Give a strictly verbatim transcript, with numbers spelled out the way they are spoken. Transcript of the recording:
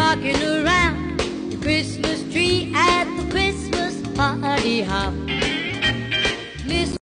rocking around the Christmas tree at the Christmas party hop.